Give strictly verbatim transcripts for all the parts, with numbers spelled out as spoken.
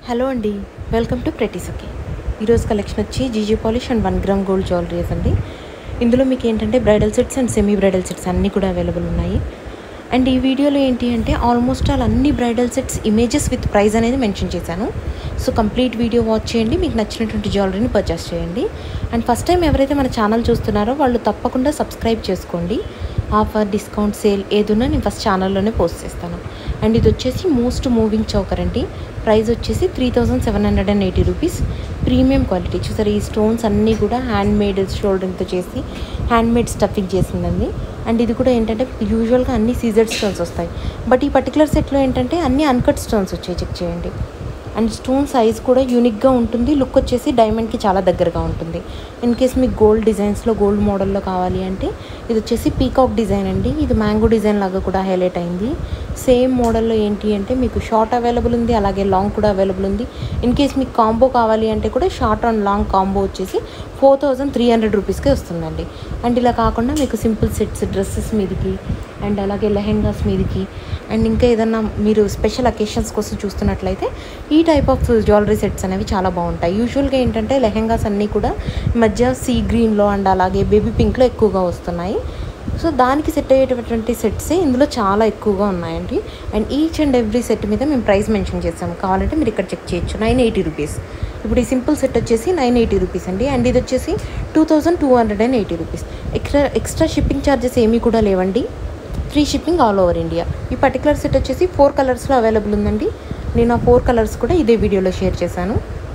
Hello అండి, welcome to pretty సఖీ. ఈరోజు collection వచ్చి GG polish and one gram gold jewelleries అండి. ఇందులో మీకు ఏంటంటే bridal sets and semi bridal sets అన్నీ కూడా అవైలబుల్ ఉన్నాయి. అండ్ ఈ వీడియోలో ఏంటి అంటే ఆల్మోస్ట్ ఆల్ అన్ని bridal sets images with price అనేది మెన్షన్ చేశాను. సో కంప్లీట్ వీడియో వాచ్ చేయండి, మీకు నచ్చినటువంటి జ్యువెలరీని పర్చేస్ చేయండి. అండ్ ఫస్ట్ టైం ఎవరైతే మన ఛానల్ చూస్తున్నారో వాళ్ళు తప్పకుండా సబ్స్క్రైబ్ చేసుకోండి. ఆఫర్, డిస్కౌంట్, సేల్ ఏదున్నా నేను ఫస్ట్ ఛానల్లోనే పోస్ట్ చేస్తాను. అండ్ ఇది వచ్చేసి మోస్ట్ మూవింగ్ చౌకర్ అండి. ప్రైస్ వచ్చేసి three thousand seven hundred and eighty rupees. Premium quality చూసారు. ఈ స్టోన్స్ అన్నీ కూడా హ్యాండ్ మేడ్ షోల్డరింగ్తో చేసి హ్యాండ్ మేడ్ స్టఫింగ్ చేసిందండి. అండ్ ఇది కూడా ఏంటంటే యూజువల్గా అన్ని సీజర్డ్ స్టోన్స్ వస్తాయి, బట్ ఈ పర్టికులర్ సెట్లో ఏంటంటే అన్ని అన్కట్ స్టోన్స్ వచ్చాయి. చెక్ చేయండి. అండ్ స్టోన్ సైజ్ కూడా యూనిక్గా ఉంటుంది. లుక్ వచ్చేసి డైమండ్కి చాలా దగ్గరగా ఉంటుంది. ఇన్ కేస్ మీకు గోల్డ్ డిజైన్స్లో గోల్డ్ మోడల్లో కావాలి అంటే ఇది వచ్చేసి పీకాక్ డిజైన్ అండి. ఇది మ్యాంగో డిజైన్ లాగా కూడా హైలైట్ అయింది. సేమ్ మోడల్లో ఏంటి అంటే మీకు షార్ట్ అవైలబుల్ ఉంది, అలాగే లాంగ్ కూడా అవైలబుల్ ఉంది. ఇన్ కేస్ మీకు కాంబో కావాలి అంటే కూడా షార్ట్ అండ్ లాంగ్ కాంబో వచ్చేసి ఫోర్ థౌజండ్ త్రీ హండ్రెడ్ రూపీస్కే వస్తుందండి. అండ్ ఇలా కాకుండా మీకు సింపుల్ సెట్స్ డ్రెస్సెస్ మీదకి అండ్ అలాగే లెహెంగాస్ మీదకి అండ్ ఇంకా ఏదన్నా మీరు స్పెషల్ అకేషన్స్ కోసం చూస్తున్నట్లయితే ఈ టైప్ ఆఫ్ జ్యువెలరీ సెట్స్ అనేవి చాలా బాగుంటాయి. యూజువల్గా ఏంటంటే లెహెంగాస్ అన్నీ కూడా మధ్య సీ గ్రీన్లో అండ్ అలాగే బేబీ పింక్లో ఎక్కువగా వస్తున్నాయి. సో దానికి సెట్ అయ్యేటటువంటి సెట్సే ఇందులో చాలా ఎక్కువగా ఉన్నాయండి. And each and every set మీద మేము ప్రైస్ మెన్షన్ చేస్తాము. కావాలంటే మీరు ఇక్కడ చెక్ చేయొచ్చు. Nine eighty rupees. ఇప్పుడు ఈ సింపుల్ సెట్ వచ్చేసి నైన్ ఎయిటీ రూపీస్ అండి. అండ్ ఇది వచ్చేసి two thousand two hundred and eighty rupees. Extra extra shipping charges ఏమీ కూడా లేవండి. Free shipping all over India. ఈ పర్టికులర్ సెట్ వచ్చేసి ఫోర్ కలర్స్లో అవైలబుల్ ఉందండి. నేను ఆ ఫోర్ కలర్స్ కూడా ఇదే వీడియోలో షేర్ చేశాను.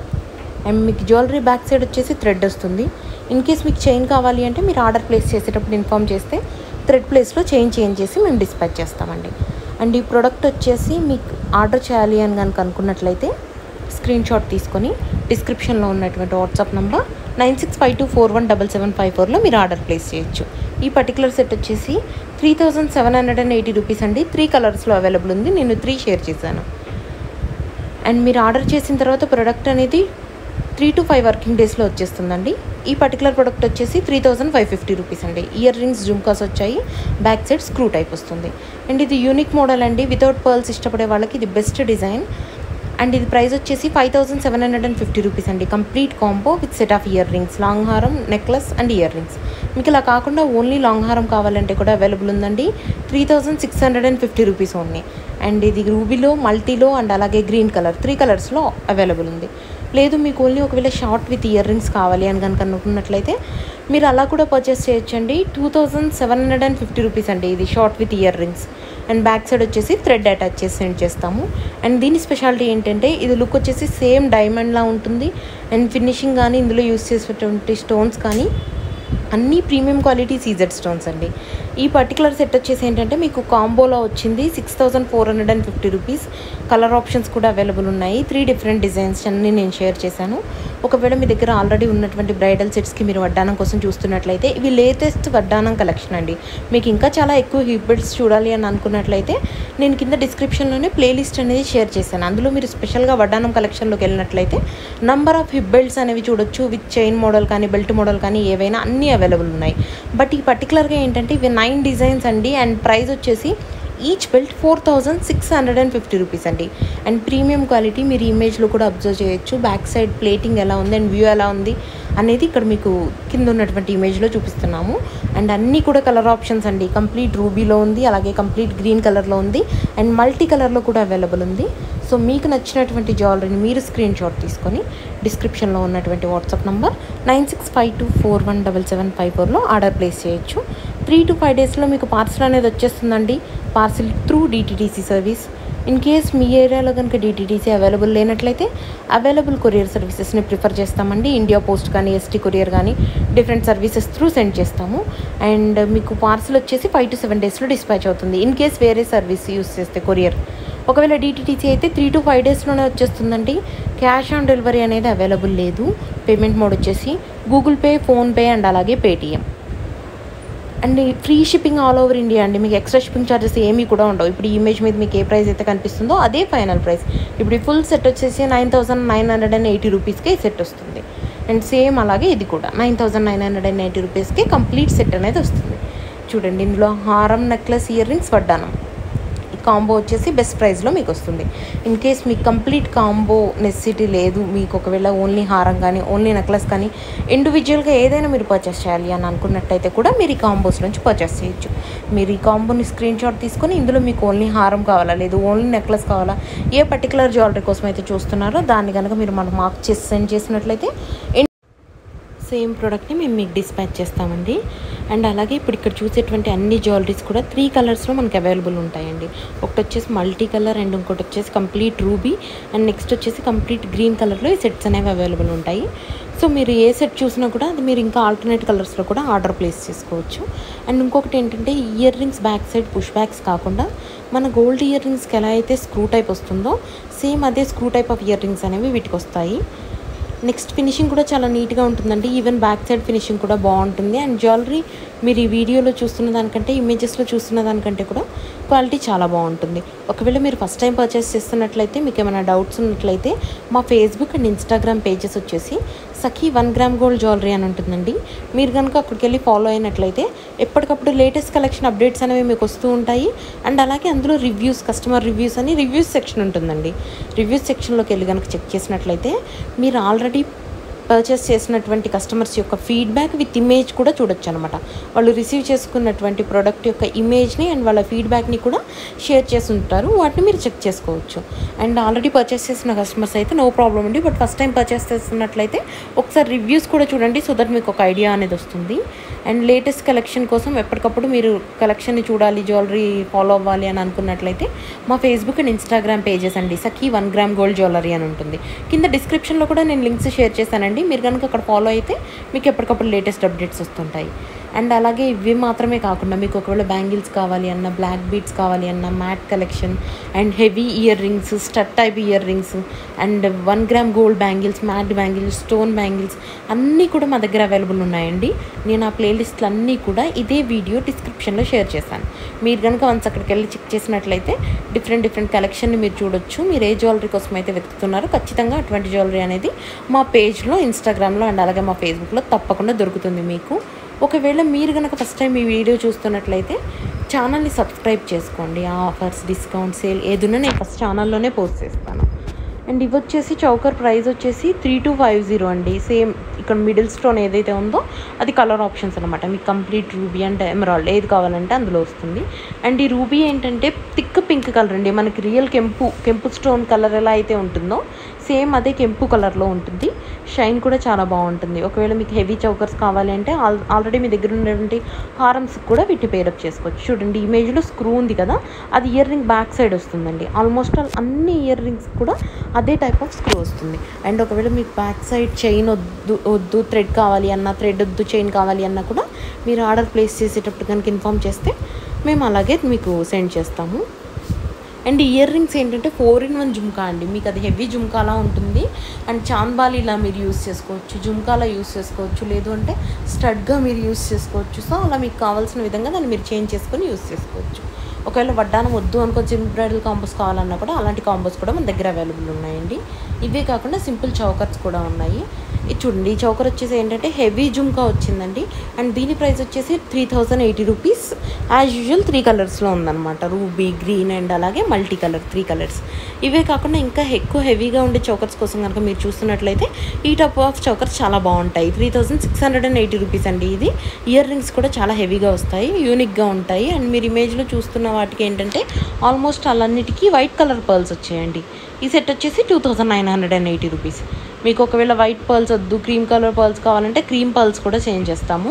అండ్ మీకు జ్యువెలరీ బ్యాక్ సైడ్ వచ్చేసి థ్రెడ్ వస్తుంది. ఇన్ కేస్ మీకు చైన్ కావాలి అంటే మీరు ఆర్డర్ ప్లేస్ చేసేటప్పుడు ఇన్ఫామ్ చేస్తే థ్రెడ్ ప్లేస్లో చైన్ చేంజ్ చేసి మేము డిస్పాచ్ చేస్తామండి. అండ్ ఈ ప్రోడక్ట్ వచ్చేసి మీకు ఆర్డర్ చేయాలి అని కనుక అనుకున్నట్లయితే స్క్రీన్ షాట్ తీసుకొని డిస్క్రిప్షన్లో ఉన్నటువంటి WhatsApp number nine six five two four one double seven five ఫోర్లో మీరు ఆర్డర్ ప్లేస్ చేయొచ్చు. ఈ పర్టికులర్ సెట్ వచ్చేసి three thousand seven hundred and eighty rupees అండి. త్రీ కలర్స్లో అవైలబుల్ ఉంది. నేను త్రీ షేర్ చేశాను. అండ్ మీరు ఆర్డర్ చేసిన తర్వాత ప్రోడక్ట్ అనేది త్రీ టు ఫైవ్ వర్కింగ్ డేస్లో వచ్చేస్తుందండి. ఈ పర్టికులర్ ప్రోడక్ట్ వచ్చేసి three thousand five fifty rupees అండి. ఇయర్ రింగ్స్ జుమ్కాస్ వచ్చాయి. బ్యాక్ సైడ్ స్క్రూ టైప్ వస్తుంది. అండ్ ఇది యూనిక్ మోడల్ అండి. వితౌట్ పర్ల్స్ ఇష్టపడే వాళ్ళకి ఇది బెస్ట్ డిజైన్. అండ్ ఇది ప్రైస్ వచ్చేసి five thousand seven hundred and fifty rupees అండి. Complete combo with set of earrings, long హారం, నెక్లెస్ అండ్ ఇయర్ రింగ్స్. మీకు ఇలా కాకుండా ఓన్లీ లాంగ్ హారం కావాలంటే కూడా అవైలబుల్ ఉందండి. Three thousand six hundred and fifty rupees only. And ఇది రూబీలో, మల్టీలో అండ్ అలాగే గ్రీన్ కలర్ త్రీ కలర్స్లో అవైలబుల్ ఉంది. లేదు మీకు ఓన్లీ ఒకవేళ షార్ట్ విత్ ఇయర్ రింగ్స్ కావాలి అని కనుక అనుకున్నట్లయితే మీరు అలా కూడా పర్చేస్ చేయొచ్చండి. Two thousand seven hundred and fifty rupees అండి ఇది short with earrings. And back side వచ్చేసి థ్రెడ్ అటాచ్ చేసి సెండ్ చేస్తాము. అండ్ దీని స్పెషాలిటీ ఏంటంటే ఇది లుక్ వచ్చేసి సేమ్ డైమండ్లా ఉంటుంది. అండ్ ఫినిషింగ్ కానీ ఇందులో యూస్ చేసేటువంటి స్టోన్స్ కానీ అన్నీ ప్రీమియం క్వాలిటీ సీజెడ్ స్టోన్స్ అండి. ఈ పర్టికులర్ సెట్ వచ్చేసి ఏంటంటే మీకు కాంబోలో వచ్చింది six thousand four hundred and fifty rupees. Colour options కూడా అవైలబుల్ ఉన్నాయి. త్రీ డిఫరెంట్ డిజైన్స్ అన్నీ నేను షేర్ చేశాను. ఒకవేళ మీ దగ్గర ఆల్రెడీ ఉన్నటువంటి బ్రైడల్ సెట్స్కి మీరు వడ్డానం కోసం చూస్తున్నట్లయితే ఇవి లేటెస్ట్ వడ్డానం కలెక్షన్ అండి. మీకు ఇంకా చాలా ఎక్కువ హిప్ బెల్ట్స్ చూడాలి అని అనుకున్నట్లయితే నేను కింద డిస్క్రిప్షన్లోనే ప్లేలిస్ట్ అనేది షేర్ చేశాను. అందులో మీరు స్పెషల్గా వడ్డానం కలెక్షన్లోకి వెళ్ళినట్లయితే నంబర్ ఆఫ్ హిప్ బెల్ట్స్ అనేవి చూడొచ్చు. విత్ చైన్ మోడల్ కానీ బెల్ట్ మోడల్ కానీ ఏవైనా అన్నీ అవైలబుల్ ఉన్నాయి. బట్ ఈ పర్టికులర్గా ఏంటంటే ఇవి నైన్ డిజైన్స్ అండి. అండ్ ప్రైస్ వచ్చేసి each belt four thousand six hundred and fifty rupees అండి. అండ్ ప్రీమియం క్వాలిటీ మీరు ఇమేజ్లో కూడా అబ్జర్వ్ చేయొచ్చు. బ్యాక్ సైడ్ ప్లేటింగ్ ఎలా ఉంది అండ్ వ్యూ ఎలా ఉంది అనేది ఇక్కడ మీకు కింద ఉన్నటువంటి ఇమేజ్లో చూపిస్తున్నాము. అండ్ అన్నీ కూడా కలర్ ఆప్షన్స్ అండి. కంప్లీట్ రూబీలో ఉంది, అలాగే కంప్లీట్ గ్రీన్ కలర్లో ఉంది అండ్ మల్టీ కలర్లో కూడా అవైలబుల్ ఉంది. సో మీకు నచ్చినటువంటి జ్యువెలరీని మీరు స్క్రీన్ షాట్ తీసుకొని డిస్క్రిప్షన్లో ఉన్నటువంటి WhatsApp number nine six five two four one double seven five ఫోర్లో ఆర్డర్ ప్లేస్ చేయొచ్చు. త్రీ టు ఫైవ్ డేస్లో మీకు పార్సల్ అనేది వచ్చేస్తుందండి. Parcel through DTDC service. In case మీ ఏరియాలో కనుక డిటిడిసి అవైలబుల్ లేనట్లయితే అవైలబుల్ కొరియర్ సర్వీసెస్ని ప్రిఫర్ చేస్తామండి. ఇండియా పోస్ట్ కానీ ఎస్టీ కొరియర్ కానీ డిఫరెంట్ సర్వీసెస్ త్రూ సెండ్ చేస్తాము. అండ్ మీకు పార్సిల్ వచ్చేసి ఫైవ్ టు సెవెన్ డేస్లో డిస్పాచ్ అవుతుంది. ఇన్ కేస్ వేరే సర్వీస్ యూస్ చేస్తే కొరియర్. ఒకవేళ డిటిడిసి అయితే త్రీ టు ఫైవ్ డేస్లోనే వచ్చేస్తుందండి. క్యాష్ ఆన్ డెలివరీ అనేది అవైలబుల్ లేదు. పేమెంట్ మోడ్ వచ్చేసి గూగుల్ పే, ఫోన్పే అండ్ అలాగే Paytm. And free shipping all over India అండి. మీకు ఎక్స్ట్రా షిప్పింగ్ ఛార్జెస్ ఏమీ కూడా ఉండవు. ఇప్పుడు ఈ ఇమేజ్ మీద మీకు ఏ ప్రైస్ అయితే కనిపిస్తుందో అదే ఫైనల్ ప్రైస్. ఇప్పుడు ఈ ఫుల్ సెట్ వచ్చేసి nine thousand nine hundred and eighty రూపీస్కే ఈ సెట్ వస్తుంది. అండ్ సేమ్ అలాగే ఇది కూడా nine thousand nine hundred and eighty రూపీస్కి కంప్లీట్ సెట్ అనేది వస్తుంది. చూడండి ఇందులో హారం, నెక్లెస్, ఇయర్ రింగ్స్, వడ్డానం కాంబో వచ్చేసి బెస్ట్ ప్రైస్లో మీకు వస్తుంది. ఇన్ కేస్ మీకు కంప్లీట్ కాంబో నెసెసిటీ లేదు, మీకు ఒకవేళ ఓన్లీ హారం కానీ ఓన్లీ నెక్లెస్ కానీ ఇండివిజువల్గా ఏదైనా మీరు పర్చేస్ చేయాలి అని అనుకున్నట్టయితే కూడా మీరు ఈ కాంబోస్ నుంచి పర్చేస్ చేయొచ్చు. మీరు ఈ కాంబోని స్క్రీన్ షాట్ తీసుకొని ఇందులో మీకు ఓన్లీ హారం కావాలా లేదు ఓన్లీ నెక్లెస్ కావాలా, ఏ పర్టికులర్ జ్యువెలరీ కోసం అయితే చూస్తున్నారో దాన్ని కనుక మీరు మనకు మార్క్ చేసి సెండ్ చేసినట్లయితే సేమ్ ప్రోడక్ట్ని మేము మీకు డిస్పాచ్ చేస్తామండి. అండ్ అలాగే ఇప్పుడు ఇక్కడ చూసేటువంటి అన్ని జ్యువెలరీస్ కూడా త్రీ కలర్స్లో మనకి అవైలబుల్ ఉంటాయండి. ఒకటి వచ్చేసి మల్టీ కలర్ అండ్ ఇంకోటి వచ్చేసి కంప్లీట్ రూబీ అండ్ నెక్స్ట్ వచ్చేసి కంప్లీట్ గ్రీన్ కలర్లో ఈ సెట్స్ అనేవి అవైలబుల్ ఉంటాయి. సో మీరు ఏ సెట్ చూసినా కూడా అది మీరు ఇంకా ఆల్టర్నేట్ కలర్స్లో కూడా ఆర్డర్ ప్లేస్ చేసుకోవచ్చు. అండ్ ఇంకొకటి ఏంటంటే earrings back side push backs కాకుండా మన గోల్డ్ ఇయర్ రింగ్స్కి ఎలా అయితే స్క్రూ టైప్ వస్తుందో సేమ్ అదే screw type of earrings అనేవి వీటికి వస్తాయి. నెక్స్ట్ ఫినిషింగ్ కూడా చాలా నీట్గా ఉంటుందండి. ఈవెన్ బ్యాక్ సైడ్ ఫినిషింగ్ కూడా బాగుంటుంది. అండ్ జ్యువెలరీ మీరు ఈ వీడియోలో చూస్తున్న దానికంటే ఇమేజెస్లో చూస్తున్న దానికంటే కూడా క్వాలిటీ చాలా బాగుంటుంది. ఒకవేళ మీరు ఫస్ట్ టైం పర్చేస్ చేస్తున్నట్లయితే మీకు ఏమైనా డౌట్స్ ఉన్నట్లయితే మా ఫేస్బుక్ అండ్ ఇన్స్టాగ్రామ్ పేజెస్ వచ్చేసి Sakhi one gram gold jewellery అని ఉంటుందండి. మీరు కనుక అక్కడికి వెళ్ళి ఫాలో అయినట్లయితే ఎప్పటికప్పుడు లేటెస్ట్ కలెక్షన్ అప్డేట్స్ అనేవి మీకు వస్తూ ఉంటాయి. అండ్ అలాగే అందులో రివ్యూస్, కస్టమర్ రివ్యూస్ అని రివ్యూస్ సెక్షన్ ఉంటుందండి. రివ్యూస్ సెక్షన్లోకి వెళ్ళి కనుక చెక్ చేసినట్లయితే మీరు ఆల్రెడీ పర్చేస్ చేసినటువంటి కస్టమర్స్ యొక్క ఫీడ్బ్యాక్ విత్ ఇమేజ్ కూడా చూడొచ్చు అనమాట. వాళ్ళు రిసీవ్ చేసుకున్నటువంటి ప్రోడక్ట్ యొక్క ఇమేజ్ని అండ్ వాళ్ళ ఫీడ్బ్యాక్ని కూడా షేర్ చేసి ఉంటారు. వాటిని మీరు చెక్ చేసుకోవచ్చు. అండ్ ఆల్రెడీ పర్చేస్ చేసిన కస్టమర్స్ అయితే నో ప్రాబ్లం అండి. బట్ ఫస్ట్ టైం పర్చేస్ చేస్తున్నట్లయితే ఒకసారి రివ్యూస్ కూడా చూడండి, సో దట్ మీకు ఒక ఐడియా అనేది వస్తుంది. అండ్ లేటెస్ట్ కలెక్షన్ కోసం ఎప్పటికప్పుడు మీరు కలెక్షన్ని చూడాలి, జ్యువెలరీ ఫాలో అవ్వాలి అని అనుకున్నట్లయితే మా ఫేస్బుక్ అండ్ ఇన్స్టాగ్రామ్ పేజెస్ అండి Sakhi one gram gold jewellery అని ఉంటుంది. కింద డిస్క్రిప్షన్లో కూడా నేను లింక్స్ షేర్ చేశానండి. మీరు కనుక అక్కడ ఫాలో అయితే మీకు ఎప్పటికప్పుడు లేటెస్ట్ అప్డేట్స్ వస్తుంటాయి. అండ్ అలాగే ఇవి మాత్రమే కాకుండా మీకు ఒకవేళ బ్యాంగిల్స్ కావాలి అన్న, బ్లాక్ బీడ్స్ కావాలి అన్న, matte collection and heavy earrings, stud type earrings and one gram gold bangles, matte bangles, stone bangles అన్నీ కూడా మా దగ్గర అవైలబుల్ ఉన్నాయండి. నేను ఆ ప్లేలిస్ట్లు అన్నీ కూడా ఇదే వీడియో డిస్క్రిప్షన్లో షేర్ చేశాను. మీరు కనుక వన్స్ అక్కడికి వెళ్ళి చెక్ చేసినట్లయితే డిఫరెంట్ డిఫరెంట్ కలెక్షన్ని మీరు చూడొచ్చు. మీరు ఏ జ్యువెలరీ కోసం అయితే వెతుకుతున్నారో ఖచ్చితంగా అటువంటి జ్యువెలరీ అనేది మా పేజ్లో, ఇన్స్టాగ్రామ్లో అండ్ అలాగే మా ఫేస్బుక్లో తప్పకుండా దొరుకుతుంది మీకు. ఒకవేళ మీరు కనుక ఫస్ట్ టైం ఈ వీడియో చూస్తున్నట్లయితే ఛానల్ని సబ్స్క్రైబ్ చేసుకోండి. ఆఫర్స్, డిస్కౌంట్, సేల్ ఏదున్నా నేను ఫస్ట్ ఛానల్లోనే పోస్ట్ చేస్తాను. అండ్ ఇవి వచ్చేసి చౌకర్ ప్రైస్ వచ్చేసి త్రీ టూ ఫైవ్ జీరో అండి. సేమ్ ఇక్కడ మిడిల్ స్టోన్ ఏదైతే ఉందో అది కలర్ ఆప్షన్స్ అనమాట. మీకు కంప్లీట్ రూబీ అండ్ ఎమరాల్డ్ ఏది కావాలంటే అందులో వస్తుంది. అండ్ ఈ రూబీ ఏంటంటే థిక్ పింక్ కలర్ అండి. మనకి రియల్ కెంపు కెంపు స్టోన్ కలర్ ఎలా అయితే ఉంటుందో సేమ్ అదే కెంపు కలర్లో ఉంటుంది. షైన్ కూడా చాలా బాగుంటుంది. ఒకవేళ మీకు హెవీ చౌకర్స్ కావాలి అంటే ఆల్ ఆల్రెడీ మీ దగ్గర ఉన్నటువంటి హారమ్స్ కూడా వీటిని పేరప్ చేసుకోవచ్చు. చూడండి ఇమేజ్లో స్క్రూ ఉంది కదా, అది ఇయర్ రింగ్ బ్యాక్ సైడ్ వస్తుందండి. ఆల్మోస్ట్ ఆల్ అన్ని ఇయర్ రింగ్స్ కూడా అదే టైప్ ఆఫ్ స్క్రూ వస్తుంది. అండ్ ఒకవేళ మీకు బ్యాక్ సైడ్ చైన్ వద్దు వద్దు థ్రెడ్ కావాలి అన్న, థ్రెడ్ వద్దు చైన్ కావాలి అన్నా కూడా మీరు ఆర్డర్ ప్లేస్ చేసేటప్పుడు కనుక ఇన్ఫామ్ చేస్తే మేము అలాగే మీకు సెండ్ చేస్తాము. అండ్ ఇయర్ రింగ్స్ ఏంటంటే ఫోర్ ఇన్ వన్ జుమ్కా అండి. మీకు అది హెవీ జుమ్కాలా ఉంటుంది. అండ్ చాంద్బాలీలా మీరు యూస్ చేసుకోవచ్చు, జుమ్కాలా యూస్ చేసుకోవచ్చు, లేదు అంటే స్టడ్గా మీరు యూస్ చేసుకోవచ్చు. సో అలా మీకు కావాల్సిన విధంగా దాన్ని మీరు చేంజ్ చేసుకొని యూస్ చేసుకోవచ్చు. ఒకవేళ వడ్డానం వద్దు అనుకో, జిమ్ బ్రైడల్ కాంబోస్ కావాలన్నా కూడా అలాంటి కాంబోస్ కూడా మన దగ్గర అవైలబుల్ ఉన్నాయండి. ఇవే కాకుండా సింపుల్ చౌకర్స్ కూడా ఉన్నాయి. ఇది చూడండి, ఈ చౌకర్ వచ్చేసి ఏంటంటే హెవీ జుమ్కా వచ్చిందండి. అండ్ దీని ప్రైస్ వచ్చేసి three thousand eighty rupees. As usual three కలర్స్లో ఉందన్నమాట. రూబీ, గ్రీన్ అండ్ అలాగే మల్టీ కలర్, త్రీ కలర్స్. ఇవే కాకుండా ఇంకా ఎక్కువ హెవీగా ఉండే చౌకర్స్ కోసం కనుక మీరు చూస్తున్నట్లయితే ఈ టైప్ ఆఫ్ చౌకర్స్ చాలా బాగుంటాయి. Three thousand six hundred and eighty rupees అండి. ఇది ఇయర్ రింగ్స్ కూడా చాలా హెవీగా వస్తాయి, యూనిక్గా ఉంటాయి. అండ్ మీరు ఇమేజ్లో చూస్తున్న వాటికి ఏంటంటే ఆల్మోస్ట్ అలాన్నిటికీ వైట్ కలర్ పర్ల్స్ వచ్చాయండి. ఈ సెట్ వచ్చేసి two thousand nine hundred and eighty rupees. మీకు ఒకవేళ వైట్ పర్ల్స్ వద్దు, క్రీమ్ కలర్ పర్ల్స్ కావాలంటే క్రీమ్ పర్ల్స్ కూడా చేంజ్ చేస్తాము.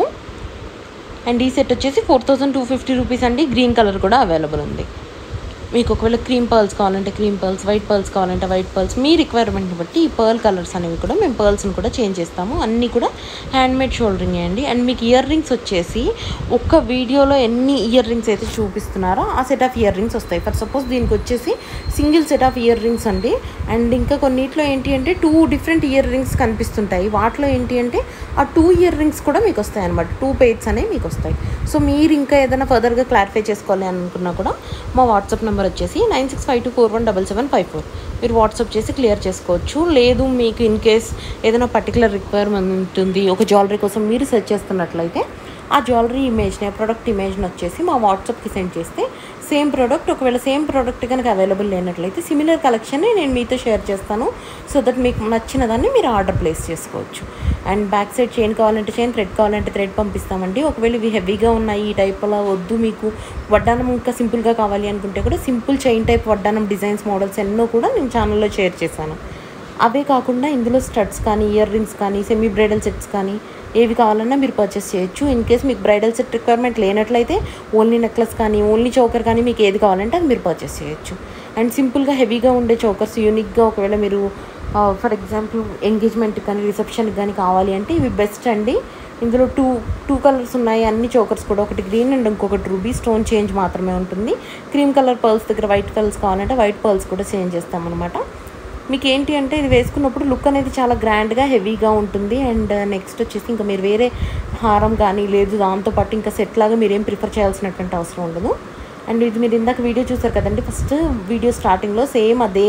అండ్ ఈ సెట్ వచ్చేసి four thousand two fifty rupees అండి. గ్రీన్ కలర్ కూడా అవైలబుల్ ఉంది. మీకు ఒకవేళ క్రీమ్ పర్ల్స్ కావాలంటే క్రీమ్ పర్ల్స్, వైట్ పర్ల్స్ కావాలంటే వైట్ పర్ల్స్, మీ రిక్వైర్మెంట్ని బట్టి ఈ పర్ల్ కలర్స్ అనేవి కూడా మేము పర్ల్స్ని కూడా చేంజ్ చేస్తాము. అన్నీ కూడా హ్యాండ్మేడ్ షోల్డరింగ్ అండి. అండ్ మీకు ఇయర్ రింగ్స్ వచ్చేసి ఒక్క వీడియోలో ఎన్ని ఇయర్ రింగ్స్ అయితే చూపిస్తున్నారో ఆ సెట్ ఆఫ్ ఇయర్ రింగ్స్ వస్తాయి. ఫర్ సపోజ్ దీనికి వచ్చేసి single set of earrings అండి. అండ్ ఇంకా కొన్నిట్లో ఏంటి అంటే టూ డిఫరెంట్ ఇయర్ రింగ్స్ కనిపిస్తుంటాయి. వాటిలో ఏంటి అంటే ఆ టూ ఇయర్ రింగ్స్ కూడా మీకు వస్తాయి అనమాట. టూ పెయిర్స్ అనేవి మీకు వస్తాయి. సో మీరు ఇంకా ఏదైనా ఫర్దర్గా క్లారిఫై చేసుకోవాలి అనుకున్నా కూడా మా వాట్సాప్ నెంబర్ వచ్చేసి nine six five two four one double seven five four మీరు వాట్సాప్ చేసి క్లియర్ చేసుకోవచ్చు. లేదు మీకు ఇన్ కేస్ ఏదైనా పర్టికులర్ రిక్వైర్మెంట్ ఉంటుంది, ఒక జ్యువెలరీ కోసం మీరు సెర్చ్ చేస్తున్నట్లయితే ఆ జ్యువెలరీ ఇమేజ్ని ప్రోడక్ట్ ఇమేజ్ని వచ్చేసి మా వాట్సాప్కి సెండ్ చేస్తే సేమ్ ప్రోడక్ట్, ఒకవేళ సేమ్ ప్రోడక్ట్ కనుక అవైలబుల్ లేనట్లయితే సిమిలర్ కలెక్షన్ని నేను మీతో షేర్ చేస్తాను. సో దట్ మీకు నచ్చిన దాన్ని మీరు ఆర్డర్ ప్లేస్ చేసుకోవచ్చు. అండ్ బ్యాక్ సైడ్ చైన్ కావాలంటే చైన్, థ్రెడ్ కావాలంటే థ్రెడ్ పంపిస్తామండి. ఒకవేళ ఇవి హెవీగా ఉన్నాయి, ఈ టైప్లో వద్దు, మీకు వడ్డానం ఇంకా సింపుల్గా కావాలి అనుకుంటే కూడా సింపుల్ చైన్ టైప్ వడ్డానం డిజైన్స్ మోడల్స్ ఎన్నో కూడా నేను ఛానల్లో షేర్ చేశాను. అవే కాకుండా ఇందులో స్టడ్స్ కానీ, ఇయర్ రింగ్స్ కానీ, సెమీ బ్రైడల్ సెట్స్ కానీ ఏవి కావాలన్నా మీరు పర్చేస్ చేయొచ్చు. ఇన్ కేస్ మీకు బ్రైడల్ సెట్ రిక్వైర్మెంట్ లేనట్లయితే ఓన్లీ నెక్లెస్ కానీ, ఓన్లీ చోకర్ కానీ మీకు ఏది కావాలంటే అది మీరు పర్చేస్ చేయొచ్చు. అండ్ సింపుల్గా హెవీగా ఉండే చోకర్స్ యూనిక్గా ఒకవేళ మీరు ఫర్ ఎగ్జాంపుల్ ఎంగేజ్మెంట్కి కానీ, రిసెప్షన్కి కానీ కావాలి అంటే ఇవి బెస్ట్ అండి. ఇందులో టూ టూ కలర్స్ ఉన్నాయి. అన్ని చోకర్స్ కూడా ఒకటి గ్రీన్ అండ్ ఇంకొకటి రూబీ, స్టోన్ చేంజ్ మాత్రమే ఉంటుంది. క్రీమ్ కలర్ పర్ల్స్ దగ్గర వైట్ కలర్స్ కావాలంటే వైట్ పర్ల్స్ కూడా చేంజ్ చేస్తామన్నమాట. మీకు ఏంటి అంటే ఇది వేసుకున్నప్పుడు లుక్ అనేది చాలా గ్రాండ్గా హెవీగా ఉంటుంది. అండ్ నెక్స్ట్ వచ్చేసి ఇంకా మీరు వేరే హారం కానీ లేదు దాంతోపాటు ఇంకా సెట్ లాగా మీరేం ప్రిఫర్ చేయాల్సినటువంటి అవసరం ఉండదు. అండ్ ఇది మీరు ఇందాక వీడియో చూసారు కదండి, ఫస్ట్ వీడియో స్టార్టింగ్లో సేమ్ అదే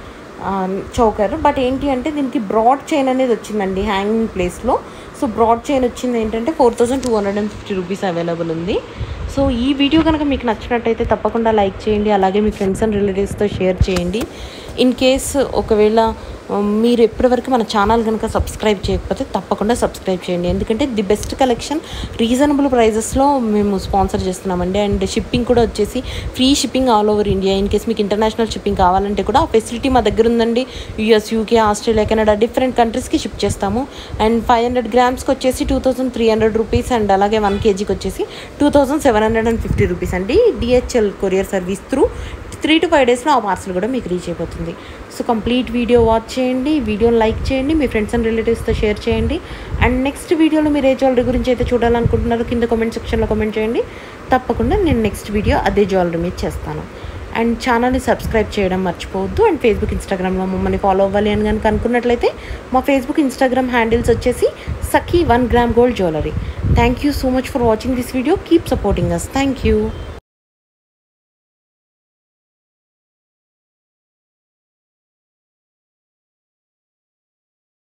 చౌకర్, బట్ ఏంటి అంటే దీనికి బ్రాడ్ చైన్ అనేది వచ్చిందండి హ్యాంగింగ్ ప్లేస్లో. సో బ్రాడ్ చైన్ వచ్చింది ఏంటంటే four thousand two hundred and fifty rupees available ఉంది. సో ఈ వీడియో కనుక మీకు నచ్చినట్టయితే తప్పకుండా లైక్ చేయండి, అలాగే మీ ఫ్రెండ్స్ అండ్ రిలేటివ్స్తో షేర్ చేయండి. ఇన్ కేస్ ఒకవేళ మీరు ఎప్పటివరకు మన ఛానల్ కనుక సబ్స్క్రైబ్ చేయకపోతే తప్పకుండా సబ్స్క్రైబ్ చేయండి, ఎందుకంటే ది బెస్ట్ కలెక్షన్ రీజనబుల్ ప్రైజెస్లో మేము స్పాన్సర్ చేస్తున్నామండి. అండ్ షిప్పింగ్ కూడా వచ్చేసి free shipping all over India. In case మీకు ఇంటర్నేషనల్ షిప్పింగ్ కావాలంటే కూడా ఆ ఫెసిలిటీ మా దగ్గర ఉందండి. US, UK, Australia, Canada different కంట్రీస్కి షిప్ చేస్తాము. అండ్ ఫైవ్ హండ్రెడ్ గ్రామ్స్కి వచ్చేసి two thousand three hundred rupees and అలాగే వన్ కేజీకి వచ్చేసి two thousand seven hundred and fifty rupees అండి. DHL courier service through three to five డేస్లో ఆ పార్సల్ కూడా మీకు రీచ్ అయిపోతుంది. సో కంప్లీట్ వీడియో వాచ్ చేయండి, వీడియోని లైక్ చేయండి, మీ ఫ్రెండ్స్ అండ్ రిలేటివ్స్తో షేర్ చేయండి. అండ్ నెక్స్ట్ వీడియోలో మీరు ఏ జ్యువెలరీ గురించి అయితే చూడాలనుకుంటున్నారో కింద కామెంట్ సెక్షన్లో కామెంట్ చేయండి. తప్పకుండా నేను నెక్స్ట్ వీడియో అదే జ్యువెలరీ మీద చేస్తాను. అండ్ ఛానల్ని సబ్స్క్రైబ్ చేయడం మర్చిపోవద్దు. అండ్ ఫేస్బుక్, ఇన్స్టాగ్రామ్లో మమ్మల్ని ఫాలో అవ్వాలి అని కనుక అనుకున్నట్లయితే మా ఫేస్బుక్, ఇన్స్టాగ్రామ్ హ్యాండిల్స్ వచ్చేసి Sakhi one gram gold jewellery. Thank you so much for watching this video. Keep supporting us. Thank you.